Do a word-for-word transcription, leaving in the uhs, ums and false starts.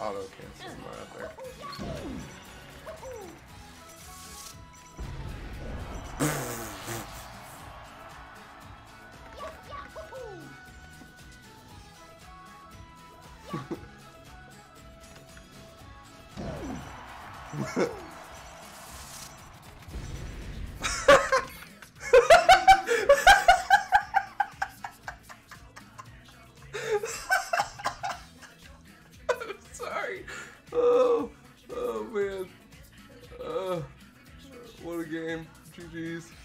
auto cancel right there. I'm sorry. Oh, oh man. Uh, what a game. G G's.